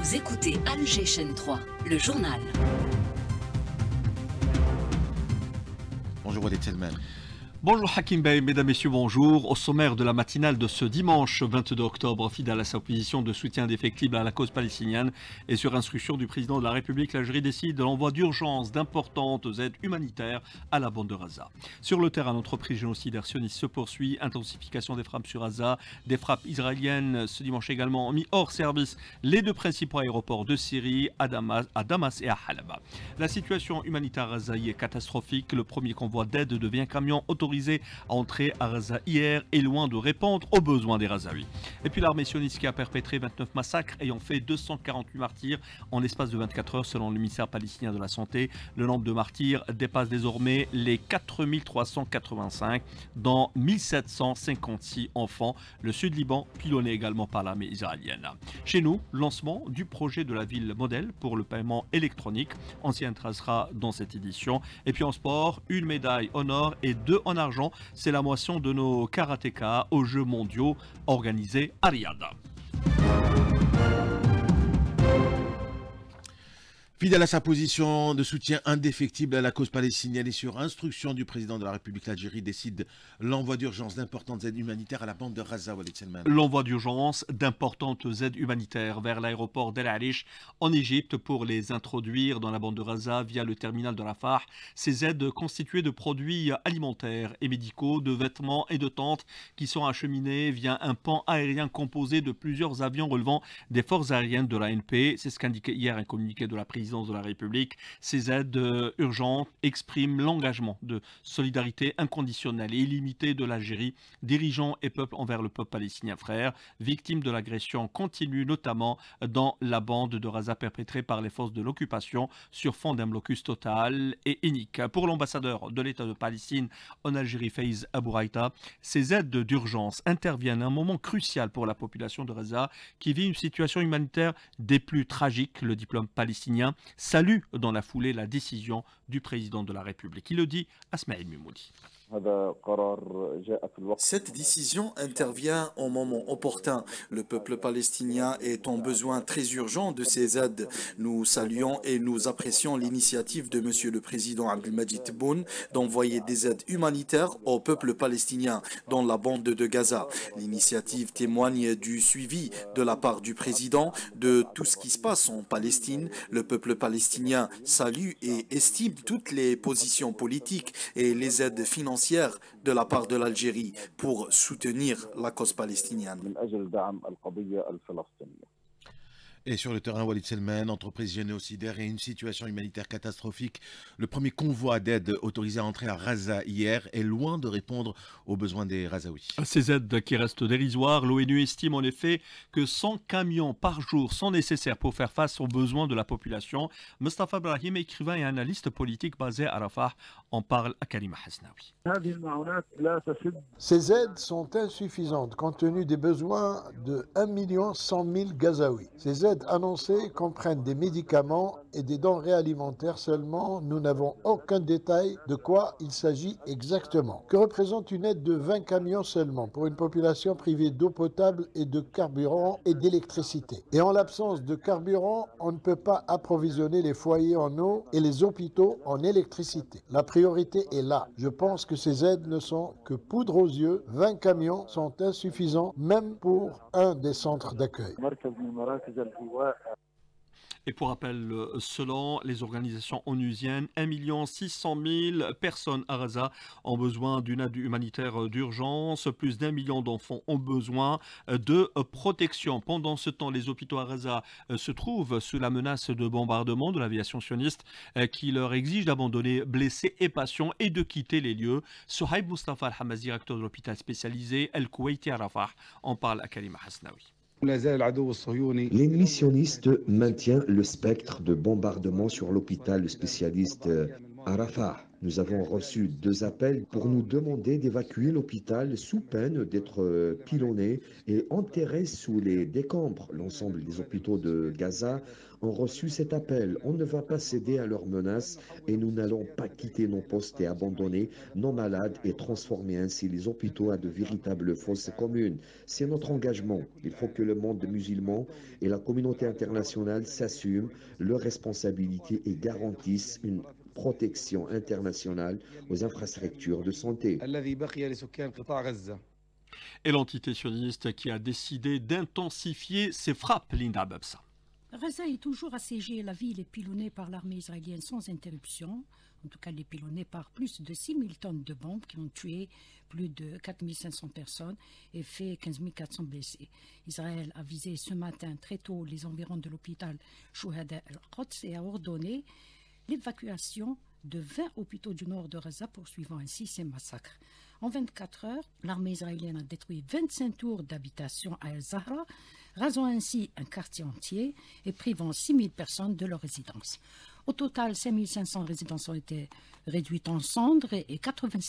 Vous écoutez Alger Chaîne 3, le journal. Bonjour Walid Selman. Bonjour Hakim Bey, mesdames, messieurs, bonjour. Au sommaire de la matinale de ce dimanche 22 octobre, fidèle à sa position de soutien indéfectible à la cause palestinienne et sur instruction du président de la République, l'Algérie décide de l'envoi d'urgence d'importantes aides humanitaires à la bande de Gaza. Sur le terrain, l'entreprise génocidaire sioniste se poursuit. Intensification des frappes sur Gaza, des frappes israéliennes ce dimanche également ont mis hors service les deux principaux aéroports de Syrie, à Damas et à Halaba. La situation humanitaire à Gaza est catastrophique. Le premier convoi d'aide devient camion autorisé à entrer à Gaza hier est loin de répondre aux besoins des Gazaouis. Et puis l'armée sioniste qui a perpétré 29 massacres ayant fait 248 martyrs en l'espace de 24 heures selon le ministère palestinien de la Santé. Le nombre de martyrs dépasse désormais les 4385 dont 1756 enfants. Le sud Liban pilonné également par l'armée israélienne. Chez nous, lancement du projet de la ville modèle pour le paiement électronique. On s'y intéressera dans cette édition. Et puis en sport, une médaille en or et deux en argent. C'est la moisson de nos karatékas aux Jeux mondiaux organisés à Riyad. Fidèle à sa position de soutien indéfectible à la cause palestinienne et sur instruction du président de la République, l'Algérie décide l'envoi d'urgence d'importantes aides humanitaires à la bande de Gaza, Walid Selman. L'envoi d'urgence d'importantes aides humanitaires vers l'aéroport d'El Arish en Égypte pour les introduire dans la bande de Gaza via le terminal de Rafah. Ces aides constituées de produits alimentaires et médicaux, de vêtements et de tentes qui sont acheminés via un pont aérien composé de plusieurs avions relevant des forces aériennes de l'ANP. C'est ce qu'indiquait hier un communiqué de la présidence de la République. Ces aides urgentes expriment l'engagement de solidarité inconditionnelle et illimitée de l'Algérie, dirigeants et peuple envers le peuple palestinien frère, victime de l'agression continue notamment dans la bande de Gaza perpétrée par les forces de l'occupation sur fond d'un blocus total et inique. Pour l'ambassadeur de l'État de Palestine en Algérie, Faiz Abouraïta, ces aides d'urgence interviennent à un moment crucial pour la population de Gaza qui vit une situation humanitaire des plus tragiques. Le diplôme palestinien salue dans la foulée la décision du président de la République. Il le dit à Smaïl Mimoudi. Cette décision intervient au moment opportun. Le peuple palestinien est en besoin très urgent de ces aides. Nous saluons et nous apprécions l'initiative de Monsieur le Président Abdelmadjid Tebboune d'envoyer des aides humanitaires au peuple palestinien dans la bande de Gaza. L'initiative témoigne du suivi de la part du Président de tout ce qui se passe en Palestine. Le peuple palestinien salue et estime toutes les positions politiques et les aides financières de la part de l'Algérie pour soutenir la cause palestinienne. Et sur le terrain, Walid Selman, entreprise génocidaire et une situation humanitaire catastrophique. Le premier convoi d'aide autorisé à entrer à Gaza hier est loin de répondre aux besoins des Gazaouis. Ces aides qui restent dérisoires, l'ONU estime en effet que 100 camions par jour sont nécessaires pour faire face aux besoins de la population. Mustafa Brahim, écrivain et analyste politique basé à Rafah, en parle à Karima Hasnaoui. Ces aides sont insuffisantes compte tenu des besoins de 1 100 000 Gazaouis. Ces aides annoncées comprennent des médicaments et des denrées alimentaires seulement. Nous n'avons aucun détail de quoi il s'agit exactement. Que représente une aide de 20 camions seulement pour une population privée d'eau potable et de carburant et d'électricité. Et en l'absence de carburant, on ne peut pas approvisionner les foyers en eau et les hôpitaux en électricité. La priorité est là. Je pense que ces aides ne sont que poudre aux yeux. 20 camions sont insuffisants même pour un des centres d'accueil. Et pour rappel, selon les organisations onusiennes, 1 600 000 personnes à Gaza ont besoin d'une aide humanitaire d'urgence. Plus d'1 million d'enfants ont besoin de protection. Pendant ce temps, les hôpitaux à Gaza se trouvent sous la menace de bombardement de l'aviation sioniste qui leur exige d'abandonner blessés et patients et de quitter les lieux. Souhaib Mustafa Al-Hamazi, directeur de l'hôpital spécialisé El-Kuwaiti à Rafah, en parle à Karima Hasnaoui. L'ennemi sioniste maintient le spectre de bombardement sur l'hôpital spécialiste à Rafah. Nous avons reçu 2 appels pour nous demander d'évacuer l'hôpital sous peine d'être pilonné et enterré sous les décombres. L'ensemble des hôpitaux de Gaza ont reçu cet appel. On ne va pas céder à leurs menaces et nous n'allons pas quitter nos postes et abandonner nos malades et transformer ainsi les hôpitaux à de véritables fosses communes. C'est notre engagement. Il faut que le monde musulman et la communauté internationale s'assument leurs responsabilités et garantissent une protection internationale aux infrastructures de santé. Et l'entité sioniste qui a décidé d'intensifier ses frappes, Linda Babsa. Gaza est toujours assiégée, la ville est pilonnée par l'armée israélienne sans interruption. En tout cas, elle est pilonnée par plus de 6 000 tonnes de bombes qui ont tué plus de 4 500 personnes et fait 15 400 blessés. Israël a visé ce matin très tôt les environs de l'hôpital Shuhada al-Quds et a ordonné l'évacuation de 20 hôpitaux du nord de Gaza, poursuivant ainsi ces massacres. En 24 heures, l'armée israélienne a détruit 25 tours d'habitation à El-Zahra, rasant ainsi un quartier entier et privant 6 000 personnes de leur résidence. Au total, 5 500 résidences ont été réduites en cendres et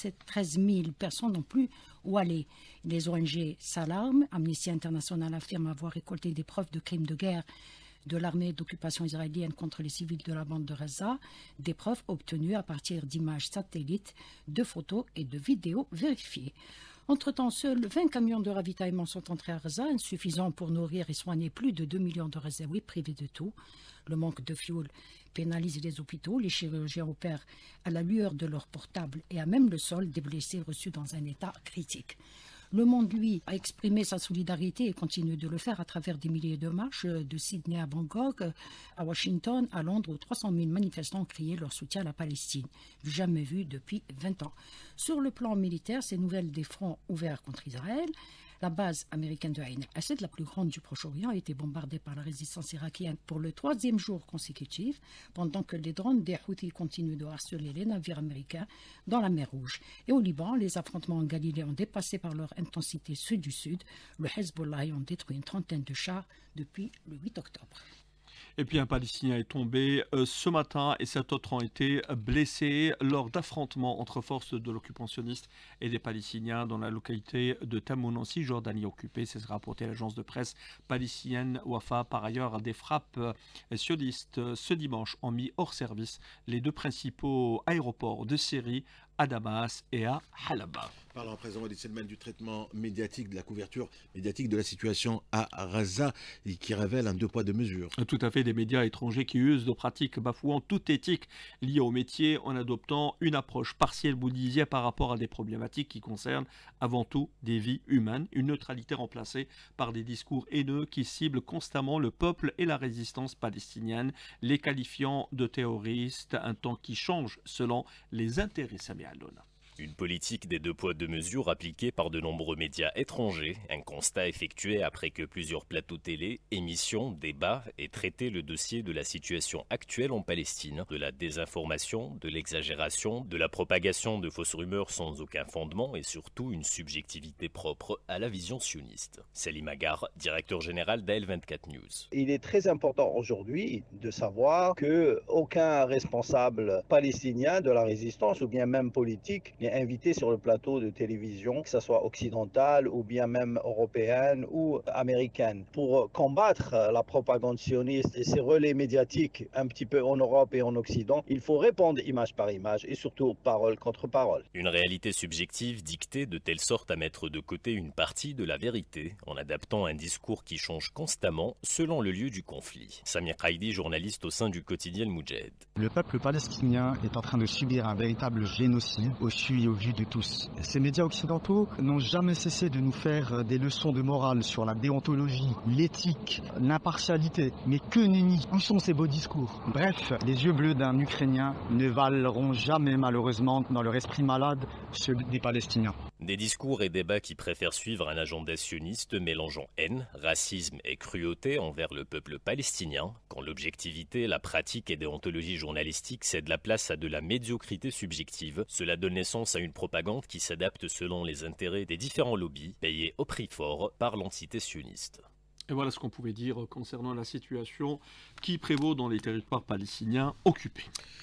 13 000 personnes n'ont plus où aller. Les ONG s'alarment. Amnesty International affirme avoir récolté des preuves de crimes de guerre de l'armée d'occupation israélienne contre les civils de la bande de Gaza, des preuves obtenues à partir d'images satellites, de photos et de vidéos vérifiées. Entre-temps, seuls 20 camions de ravitaillement sont entrés à Gaza, insuffisants pour nourrir et soigner plus de 2 millions de Gazaouis privés de tout. Le manque de fioul pénalise les hôpitaux, les chirurgiens opèrent à la lueur de leurs portables et à même le sol des blessés reçus dans un état critique. Le monde, lui, a exprimé sa solidarité et continue de le faire à travers des milliers de marches de Sydney à Bangkok, à Washington, à Londres, où 300 000 manifestants ont crié leur soutien à la Palestine, jamais vu depuis 20 ans. Sur le plan militaire, ces nouvelles des fronts ouverts contre Israël. La base américaine de Ain al-Assad, la plus grande du Proche-Orient, a été bombardée par la résistance irakienne pour le 3e jour consécutif, pendant que les drones des Houthis continuent de harceler les navires américains dans la mer Rouge. Et au Liban, les affrontements en Galilée ont dépassé par leur intensité ceux du Sud. Le Hezbollah ont détruit une trentaine de chars depuis le 8 octobre. Et puis un Palestinien est tombé ce matin et 7 autres ont été blessés lors d'affrontements entre forces de l'occupationniste et des Palestiniens dans la localité de Tamoun en Cisjordanie occupée. C'est ce qu'a rapporté l'agence de presse palestinienne Wafa. Par ailleurs, des frappes sionistes ce dimanche ont mis hors service les 2 principaux aéroports de Syrie, à Damas et à Halaba. Parlons à présent du traitement médiatique, de la couverture médiatique de la situation à Gaza et qui révèle un 2 poids 2 mesures. Tout à fait, des médias étrangers qui usent de pratiques bafouant toute éthique liée au métier en adoptant une approche partielle, vous disiez, par rapport à des problématiques qui concernent avant tout des vies humaines, une neutralité remplacée par des discours haineux qui ciblent constamment le peuple et la résistance palestinienne, les qualifiant de terroristes, un temps qui change selon les intérêts samiens. Une politique des 2 poids 2 mesures appliquée par de nombreux médias étrangers, un constat effectué après que plusieurs plateaux télé, émissions, débats aient traité le dossier de la situation actuelle en Palestine, de la désinformation, de l'exagération, de la propagation de fausses rumeurs sans aucun fondement et surtout une subjectivité propre à la vision sioniste. Salim Agar, directeur général d'AL24 News. Il est très important aujourd'hui de savoir qu'aucun responsable palestinien de la résistance ou bien même politique n'est invité sur le plateau de télévision, que ce soit occidentale ou bien même européenne ou américaine. Pour combattre la propagande sioniste et ses relais médiatiques un petit peu en Europe et en Occident, il faut répondre image par image et surtout parole contre parole. Une réalité subjective dictée de telle sorte à mettre de côté une partie de la vérité en adaptant un discours qui change constamment selon le lieu du conflit. Samir Qaidi, journaliste au sein du quotidien Moudjahid. Le peuple palestinien est en train de subir un véritable génocide au vu de tous. Ces médias occidentaux n'ont jamais cessé de nous faire des leçons de morale sur la déontologie, l'éthique, l'impartialité. Mais que nenni! Où sont ces beaux discours? Bref, les yeux bleus d'un Ukrainien ne valeront jamais malheureusement dans leur esprit malade ceux des Palestiniens. Des discours et débats qui préfèrent suivre un agenda sioniste mélangeant haine, racisme et cruauté envers le peuple palestinien, quand l'objectivité, la pratique et déontologie journalistique cèdent la place à de la médiocrité subjective. Cela donne naissance à une propagande qui s'adapte selon les intérêts des différents lobbies, payés au prix fort par l'entité sioniste. Et voilà ce qu'on pouvait dire concernant la situation qui prévaut dans les territoires palestiniens occupés.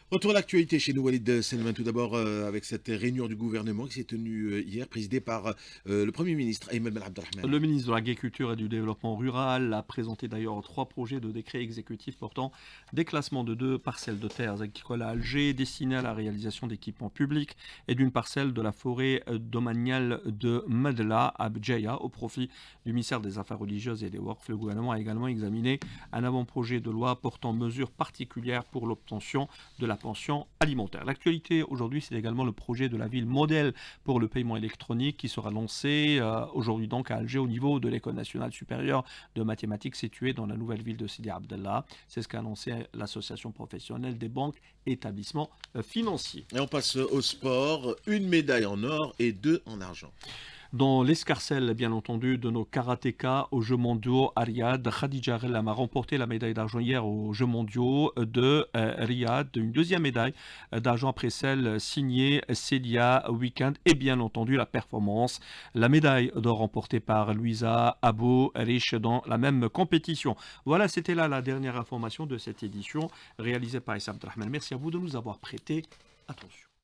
Retour à l'actualité chez nous, Walid Selman. Tout d'abord, avec cette réunion du gouvernement qui s'est tenue hier, présidée par le Premier ministre Ayman Ben Abdelrahman. Le ministre de l'Agriculture et du Développement rural a présenté d'ailleurs 3 projets de décret exécutif portant déclassement de 2 parcelles de terres agricoles à Alger destinées à la réalisation d'équipements publics et d'une parcelle de la forêt domaniale de Madla à Bdjaïa au profit du ministère des Affaires religieuses et des Waqf. Le gouvernement a également examiné un avant-projet de loi portant mesures particulières pour l'obtention de la pension alimentaire. L'actualité aujourd'hui, c'est également le projet de la ville modèle pour le paiement électronique qui sera lancé aujourd'hui donc à Alger au niveau de l'École nationale supérieure de mathématiques située dans la nouvelle ville de Sidi Abdallah. C'est ce qu'a annoncé l'association professionnelle des banques et établissements financiers. Et on passe au sport, 1 médaille en or et 2 en argent. Dans l'escarcelle, bien entendu, de nos karatékas aux Jeux mondiaux à Riyad, Khadija Rellam a remporté la médaille d'argent hier aux Jeux mondiaux de Riyad, une 2e médaille d'argent après celle signée Celia Weekend et bien entendu la performance. La médaille d'or remportée par Louisa Abou Riche dans la même compétition. Voilà, c'était là la dernière information de cette édition réalisée par Issa Abdelrahman. Merci à vous de nous avoir prêté attention.